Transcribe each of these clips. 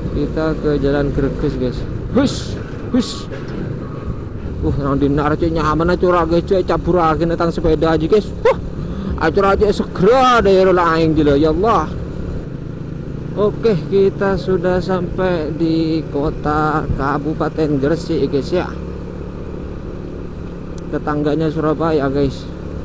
Kita ke jalan Greges guys. Hush, hush. Nang dinar aja nyaman aja ora guys, cabur lagi tentang sepeda aja guys. Aja segera daerah lain gitu ya Allah. Oke, kita sudah sampai di kota Kabupaten Gresik guys ya. Tetangganya Surabaya guys.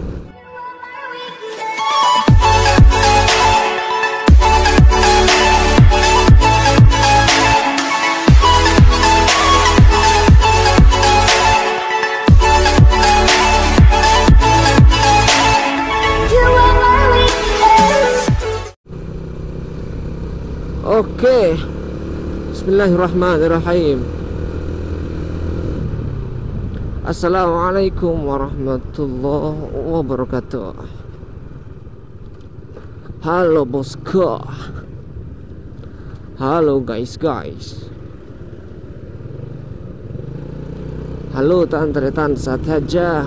Oke, bismillahirrahmanirrahim. Assalamualaikum warahmatullahi wabarakatuh. Halo bosku. Halo guys. Halo tante-tante saja.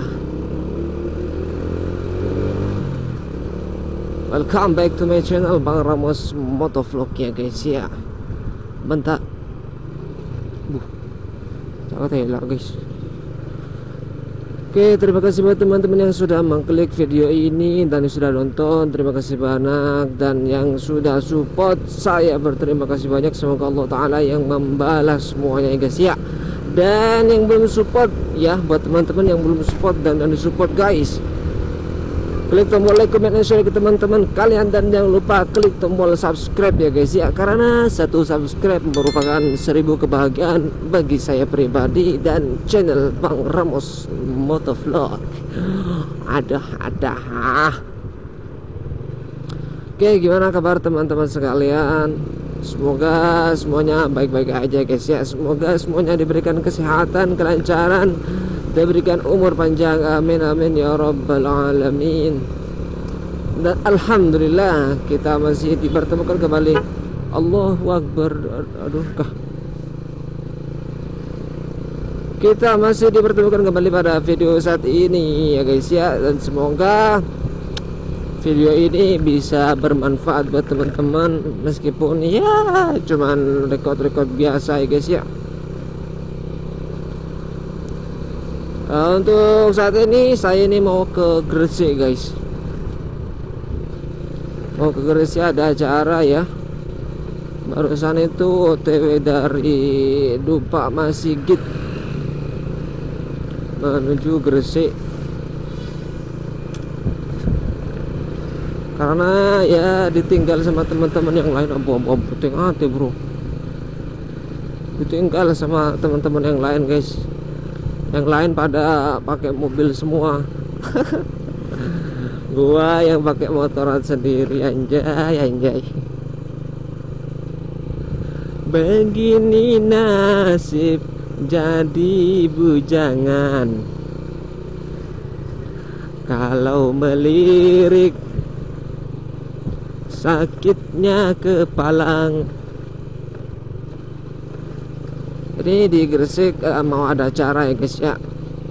Welcome back to my channel Bang Ramos Motovlog ya guys ya. Bentar. Sangat elak guys. Oke, terima kasih buat teman-teman yang sudah mengklik video ini dan yang sudah nonton. Terima kasih banyak, dan yang sudah support saya berterima kasih banyak. Semoga Allah Ta'ala yang membalas semuanya ya guys ya. Dan yang belum support ya, buat teman-teman yang belum support dan disupport guys, klik tombol like, comment, dan share ke teman-teman kalian, dan jangan lupa klik tombol subscribe ya guys ya, karena satu subscribe merupakan 1000 kebahagiaan bagi saya pribadi dan channel Bang Ramos Motovlog. Ada. Oke, gimana kabar teman-teman sekalian? Semoga semuanya baik-baik aja guys ya. Semoga semuanya diberikan kesehatan, kelancaran, diberikan umur panjang, amin amin ya rabbal alamin. Dan alhamdulillah kita masih dipertemukan kembali. Allahu akbar. Kita masih dipertemukan kembali pada video saat ini ya guys ya, dan semoga video ini bisa bermanfaat buat teman-teman, meskipun ya cuman record biasa ya guys ya. Untuk saat ini saya ini mau ke Gresik guys. Mau ke Gresik, ada acara ya. Barusan itu OTW dari Dupa Masigit menuju Gresik. Karena ya ditinggal sama teman-teman yang lain. Bom puting hati bro. Ditinggal sama teman-teman yang lain guys. Yang lain pada pakai mobil semua. Gua yang pakai motoran sendiri, anjay. Begini nasib jadi bujangan, kalau melirik sakitnya kepalang. Ini di Gresik mau ada acara ya guys ya.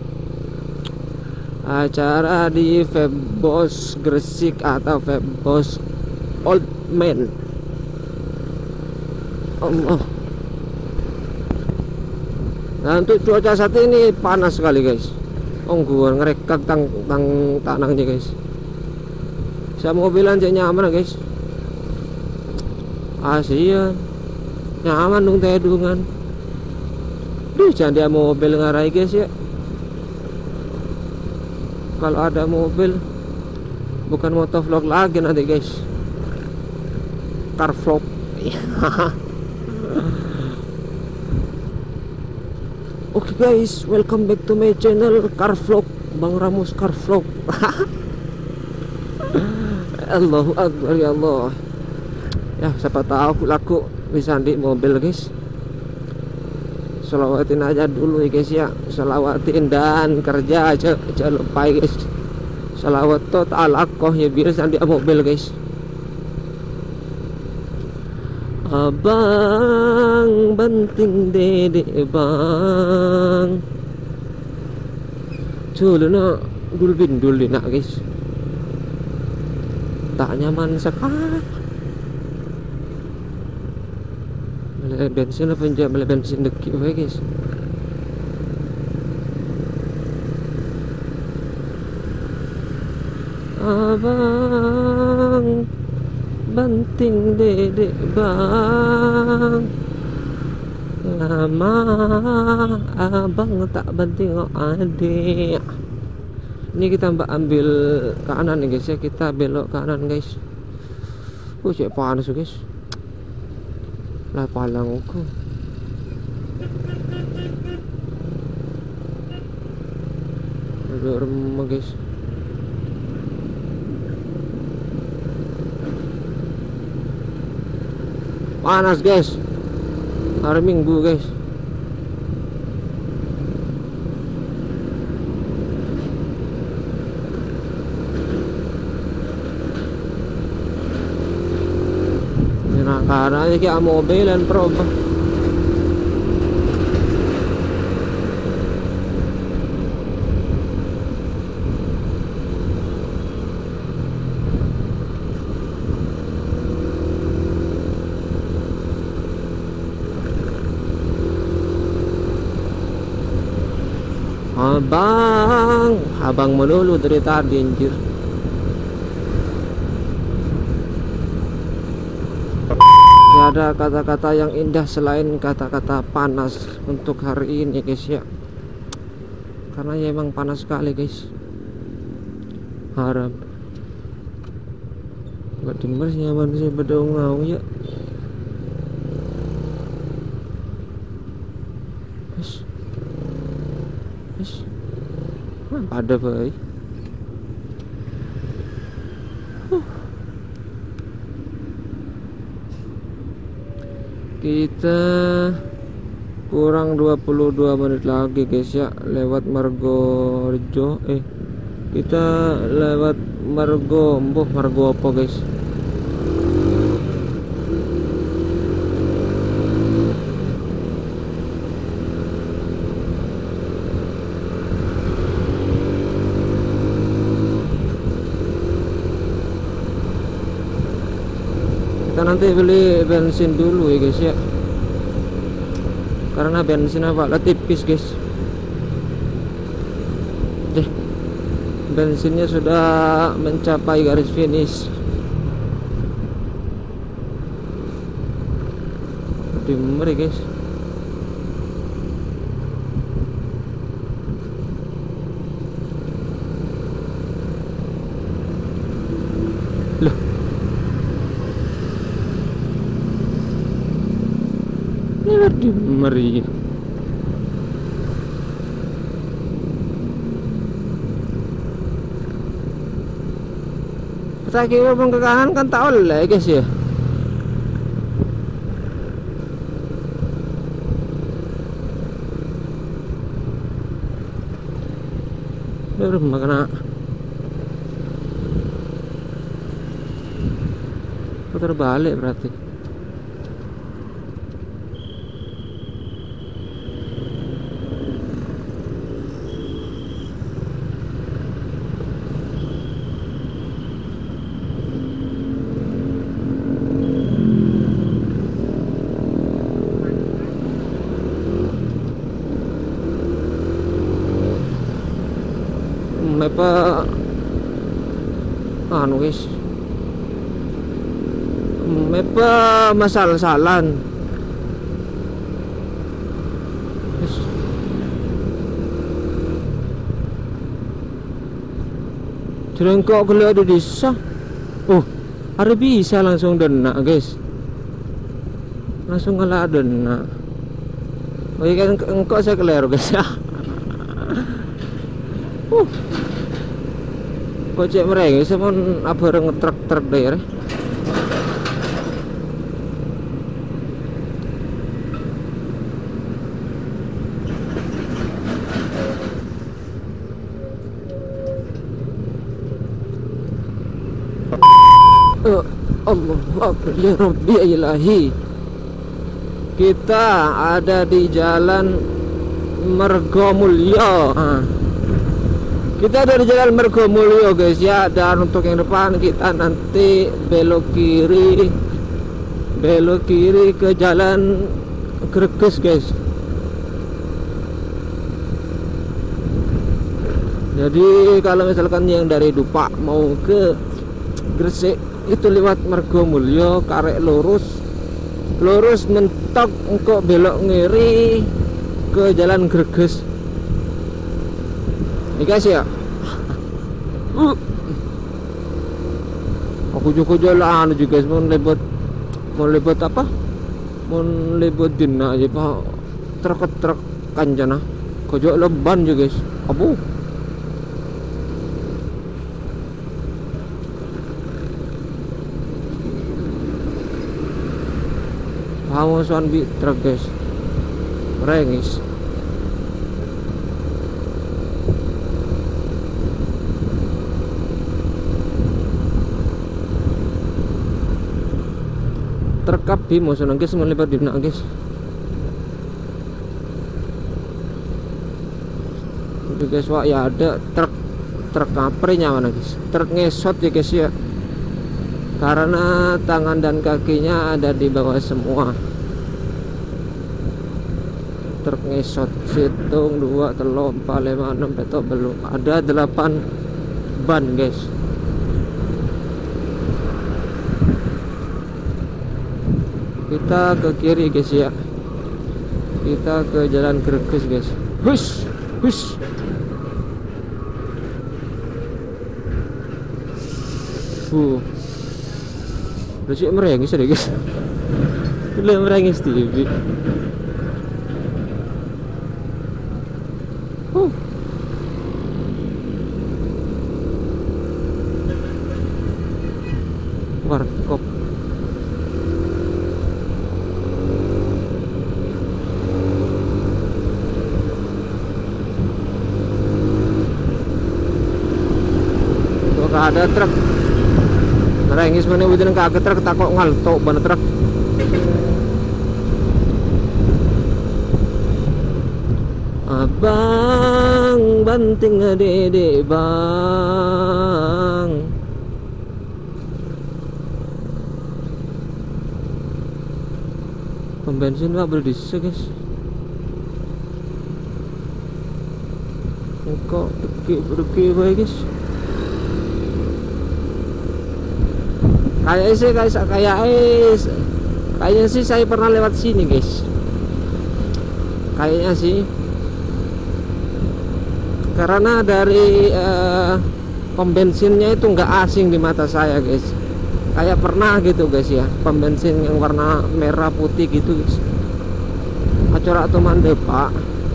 Acara di Febos Gresik atau Febos Old Man. Allah. Nah, untuk cuaca saat ini panas sekali guys. Gua ngerekak tang tanangnya guys. Saya mobilan aja nyaman guys. Asian. Nyaman dong tedungan. Duh, jangan dia mobil ngarai guys ya. Kalau ada mobil bukan motovlog lagi nanti guys, car vlog. Oke guys, welcome back to my channel car vlog Bang Ramos car vlog. Allahu akbar ya Allah. Ya siapa tahu laku bisa di mobil guys. Selawatin aja dulu ya guys ya. Selawatin dan kerja aja, jangan lupa ya guys. Salawat total akoh ya biar di mobil guys. Abang banting dede bang. Culuna dul nak guys. Tak nyaman sekali. Beli bensin apa enggak? Beli bensin deki wae guys. Abang banting dedek bang, lama abang tak banting oh adik. Ini kita ambil kanan nih guys ya, kita belok kanan guys. Cek panas guys. Lah palangku. Aduh remah guys. Panas guys. Hari Minggu guys. Nah, karena ini kayak mobil dan proba. Abang melulu dari tadi anjir. Gak ada kata-kata yang indah selain kata-kata panas untuk hari ini guys ya. Karena ya emang panas sekali guys. Haram. Gak denger nyaman sih bedongau ya. Ada baik. Kita kurang 22 menit lagi guys ya lewat Margorejo. Kita lewat Margo apa guys? Kita nanti beli bensin dulu ya guys ya, karena bensin apa tipis guys. Bensinnya sudah mencapai garis finish. Dimeri guys. Loh, di meri. Kita kira bang ke kanan kan tak oleh guys ya. Baru makna putar balik berarti. Apa anu guys, apa masalah-salan jerengkok kalau ada desa. Oh, ada bisa langsung dena guys, langsung ngalah dena. Oh iya kan engkau saya keliru guys ya. Kocek mereka sama apa ngetruk-truk daerah. Allah Akbar ya Rabbi ya Ilahi. Kita ada di jalan Margomulyo. Kita dari jalan Margomulyo guys ya, dan untuk yang depan kita nanti belok kiri belok kiri ke jalan Greges guys. Jadi kalau misalkan yang dari Dupak mau ke Gresik itu lewat Margomulyo, karek lurus mentok engkau belok ngiri ke jalan Greges. Ini guys ya. Aku juga jalan juga guys, mau lebot apa? Mau lebot dina aja pak truk kanjana. Kojok leban juga guys. Abu. Hawasan bi truk guys. Rengis. Terkap di mau senang guys, melibat di nak guys. Itu guys, wah ya ada truk kaprenya mana guys, truk ngesot ya guys ya, karena tangan dan kakinya ada di bawah semua. Truk ngesot, situng 2, 3, 4, 5, 6, betul belum ada 8 ban guys. Kita ke kiri guys ya, kita ke jalan Greges guys. Hush. Bersih merengis deh guys. Udah merengis TV. Warkop. Ada truk ngerengis mana udah kagak truk takut ngaltok ban truk. Abang banting dede bang, pom bensin nggak boleh diisi guys. Kok deki guys. Kayaknya sih saya pernah lewat sini guys. Kayaknya sih, karena dari pom bensinnya itu nggak asing di mata saya guys. Kayak pernah gitu guys ya, pom bensin yang warna merah putih gitu guys. Acara atau mande pak.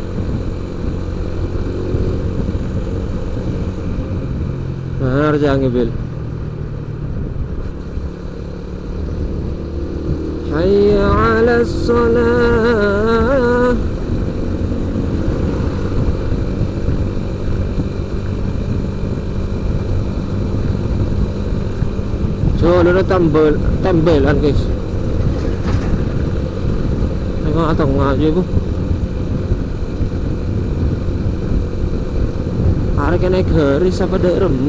Benar jangan bil. Hayya 'alas shalah. So, lu tembelan guys. Tengok atau ngaji bu. Hari kena geris apa derem.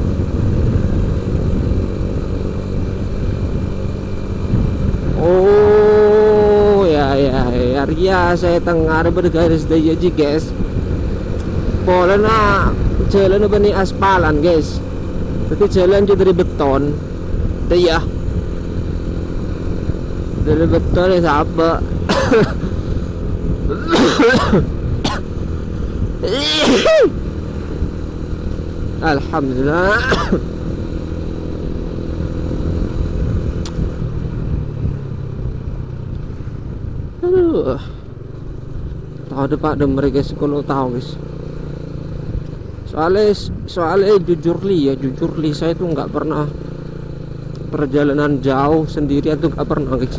Oh ya saya tengah bergaris daya ji guys. Polanya jalan bani aspalan guys. Tapi jalan juga dari beton. Daya. Dari beton ya siapa? Alhamdulillah. Aduh, tahu deh pak demer guys, kalau tahu guys. Soalnya jujur li saya tuh nggak pernah perjalanan jauh sendirian tuh nggak pernah guys.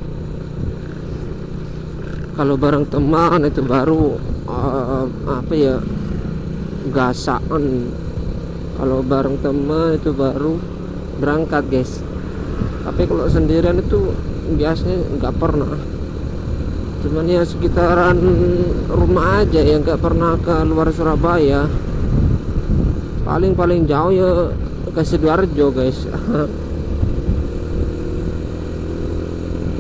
Kalau bareng teman itu baru apa ya, gasaan. Kalau bareng teman itu baru berangkat guys. Tapi kalau sendirian itu biasanya nggak pernah. Cuman ya sekitaran rumah aja ya, nggak pernah ke luar Surabaya. Paling jauh ya ke Sidoarjo guys.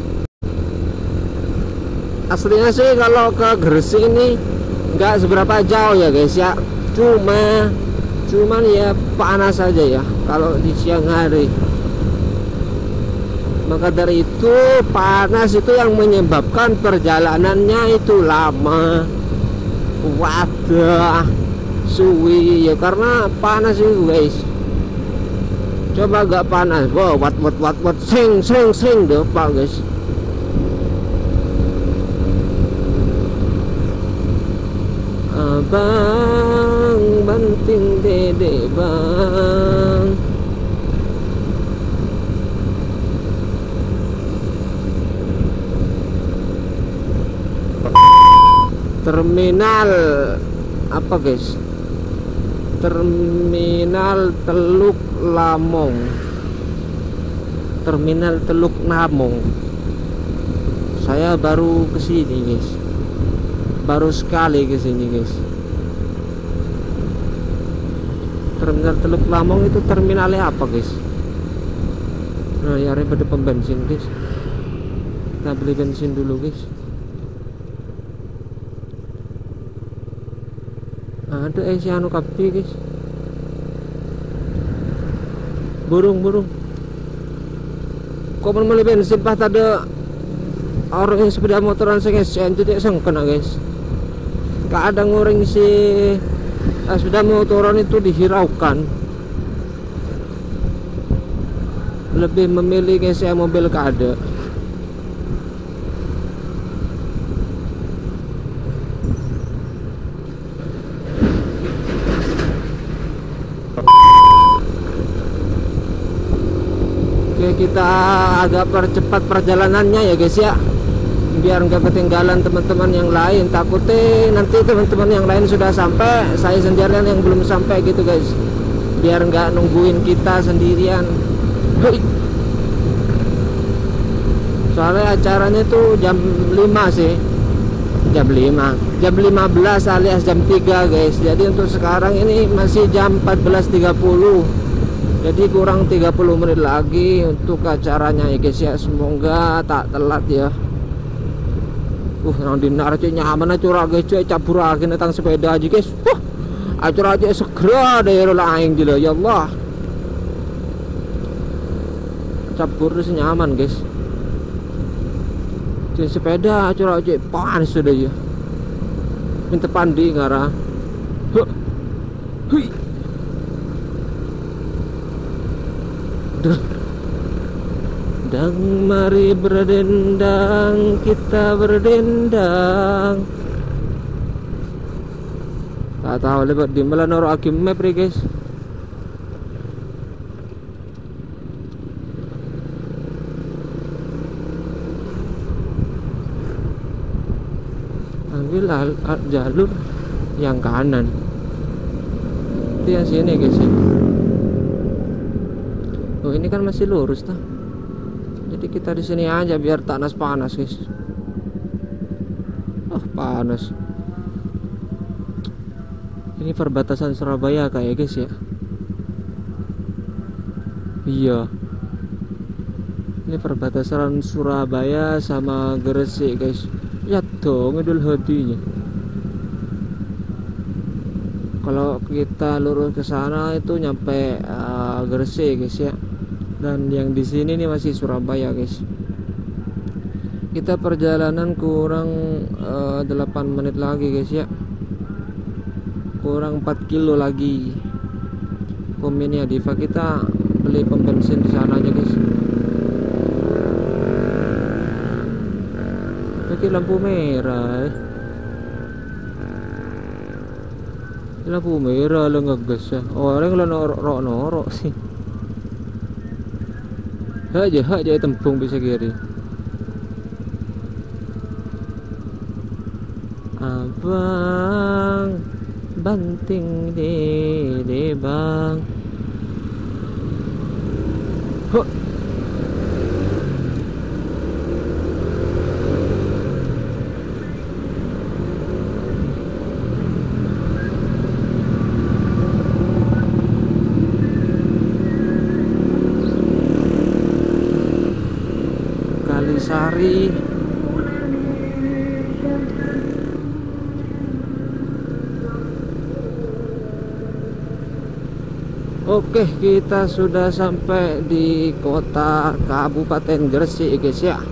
Aslinya sih kalau ke Gresik ini nggak seberapa jauh ya guys ya, cuman ya panas saja ya kalau di siang hari. Maka dari itu panas itu yang menyebabkan perjalanannya itu lama, wadah, suwi ya, karena panas itu guys. Coba gak panas, wow, wat seng deh pak guys. Abang banting dede bang, terminal apa guys, terminal Teluk Lamong, terminal Teluk Lamong. Saya baru kesini guys, baru sekali kesini guys. Terminal Teluk Lamong itu terminalnya apa guys? Nah ya, pada pom bensin guys, kita beli bensin dulu guys. Ada si anu kapi guys, burung kok beli bensin pas ada orang yang sepeda motoran sengesen itu dia kena guys. Gak ada ngoreng si sepeda motoran itu dihiraukan, lebih memilih guys ya mobil kada. Oke, kita agak percepat perjalanannya ya guys ya, biar nggak ketinggalan teman-teman yang lain. Takutnya nanti teman-teman yang lain sudah sampai, saya sendirian yang belum sampai gitu guys, biar nggak nungguin kita sendirian. Hei. Soalnya acaranya tuh jam 5 sih, jam 15 alias jam 3 guys. Jadi untuk sekarang ini masih jam 14.30, jadi kurang 30 menit lagi untuk acaranya ya guys ya. Semoga tak telat ya. Nang dinar cuy nyaman aja guys cuy, cabur lagi tentang sepeda aja guys. Acara aja segera dari lain gila ya Allah. Cabur nyaman guys. Cuy sepeda acara aja panas sudah ya. Minta pandi ngara. Hui. Dan mari berdendang, kita berdendang. Tak tahu lebat di mana naro akim map nih guys. Ambil jalur yang kanan. Itu yang sini guys ya. Oh ini kan masih lurus tuh. Jadi kita di sini aja biar tak panas guys. Panas. Ini perbatasan Surabaya kayak guys ya. Iya. Ini perbatasan Surabaya sama Gresik guys. Lihat dong Idul Hadinya. Kalau kita lurus ke sana itu nyampe Gresik guys ya. Dan yang di sini nih masih Surabaya guys. Kita perjalanan kurang 8 menit lagi guys ya. Kurang 4 kilo lagi. Pom ini Diva, kita beli pom bensin di sana aja guys. Pakai lampu merah. Lampu merah lo ngegas ya. Orang lo norok sih. Aja tempung bisa kiri. Abang banting dede bang. Kalisari. Oke, kita sudah sampai di kota Kabupaten Gresik guys ya,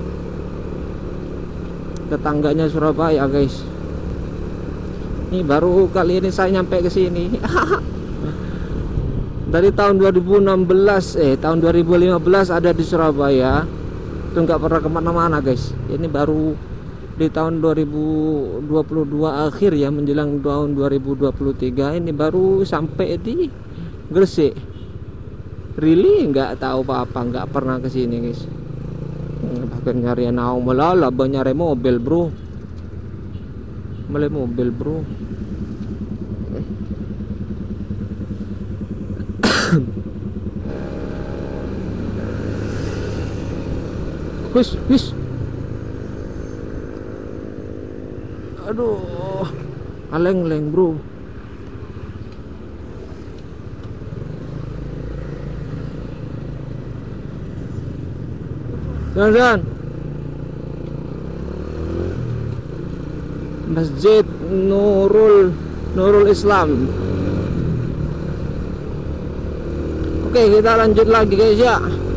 tetangganya Surabaya guys. Ini baru kali ini saya nyampe ke sini. Dari tahun 2016 tahun 2015 ada di Surabaya, itu nggak pernah kemana-mana guys. Ini baru di tahun 2022 akhir ya, menjelang tahun 2023 ini baru sampai di Gresik. Really nggak tahu apa-apa, nggak pernah ke sini guys. Bahkan nyari naung melala, nyari mobil bro, beli mobil bro. Wis. Aduh, aleng-leng bro. Dan Masjid Nurul Islam. Oke, kita lanjut lagi guys ya.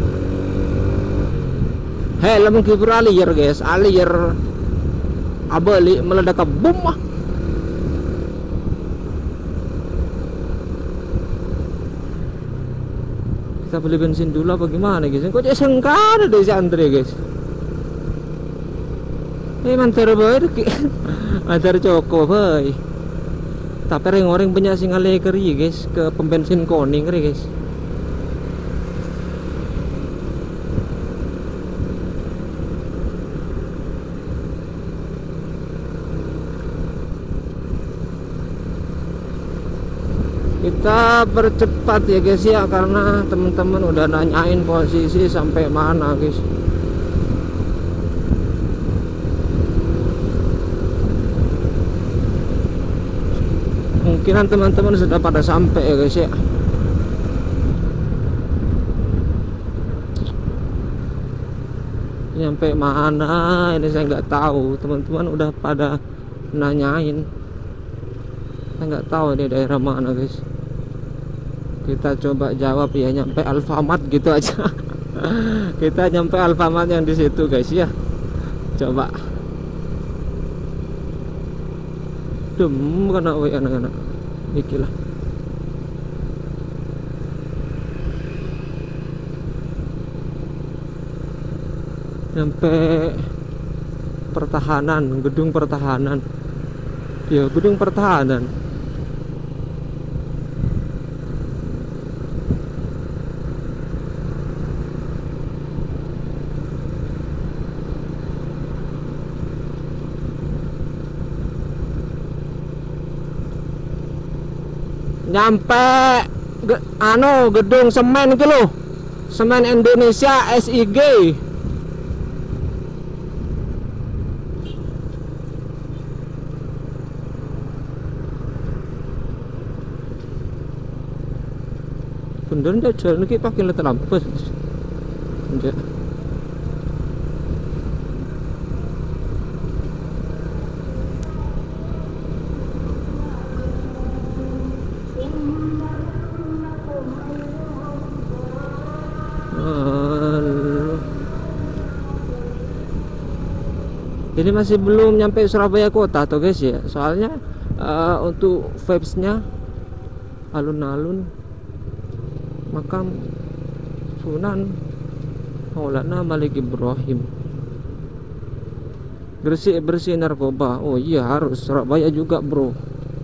Helm kibur alir guys, alir abali meledak ke bum. Kita beli bensin dulu apa gimana guys? Kok dia sengkara deh si Andre guys. Mantar boy, mantar coko boy. Tapi orang banyak sing alih keri guys, ke pembensin koning keri guys. Kita percepat ya guys ya, karena teman-teman udah nanyain posisi sampai mana guys. Mungkinan teman-teman sudah pada sampai ya guys ya. Nyampe mana ini saya nggak tahu, teman-teman udah pada nanyain. Saya nggak tahu ini daerah mana guys. Kita coba jawab ya, nyampe Alfamart gitu aja. Kita nyampe Alfamart yang di situ guys ya. Coba. Kena anak-anak. Ikilah. Nyampe pertahanan, gedung pertahanan. Ya, gedung pertahanan. Nyampe gedung semen itu loh, Semen Indonesia SIG. Bener ndak jalan iki pakai letter lampus. Ndak. Ini masih belum nyampe Surabaya kota tuh guys ya. Soalnya untuk vibes-nya alun-alun makam Sunan Maulana Malik Ibrahim. Gresik bersih narkoba. Oh iya, harus Surabaya juga bro.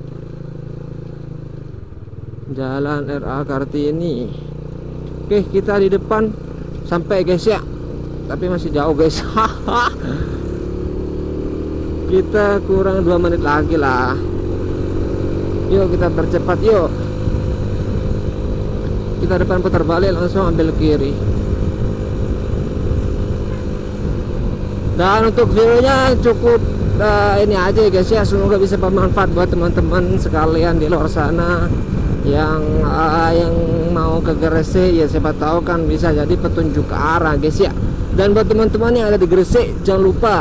Jalan RA Kartini. Oke, kita di depan sampai guys ya. Tapi masih jauh guys. Kita kurang 2 menit lagi lah. Yuk kita percepat yuk. Kita depan putar balik, langsung ambil kiri. Dan untuk videonya cukup ini aja guys ya. Semoga bisa bermanfaat buat teman-teman sekalian di luar sana yang mau ke Gresik ya. Siapa tahu kan bisa jadi petunjuk arah guys ya. Dan buat teman-teman yang ada di Gresik, jangan lupa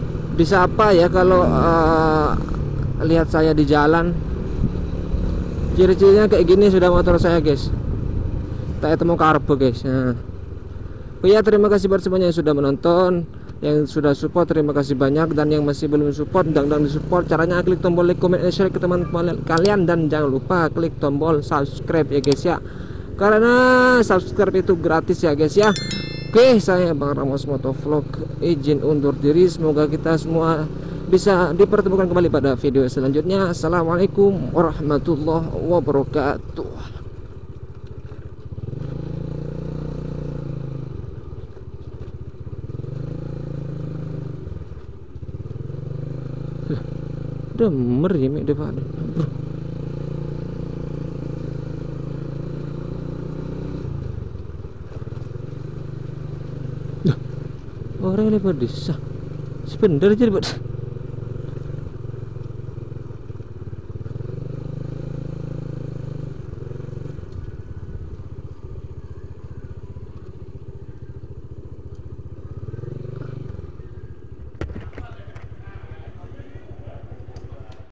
bisa apa ya kalau lihat saya di jalan, Ciri-cirinya kayak gini sudah motor saya guys, tak temu karbo guys. Nah, oh ya, terima kasih buat semuanya yang sudah menonton, yang sudah support, terima kasih banyak. Dan yang masih belum support, dan support, caranya klik tombol like, comment, and share ke teman-teman kalian. Dan jangan lupa klik tombol subscribe ya guys ya, karena subscribe itu gratis ya guys ya. Oke, saya Bang Ramos Motovlog izin undur diri. Semoga kita semua bisa dipertemukan kembali pada video selanjutnya. Assalamualaikum warahmatullahi wabarakatuh. Demer ya mek depan. Orang lebar desa. Sebentar aja buat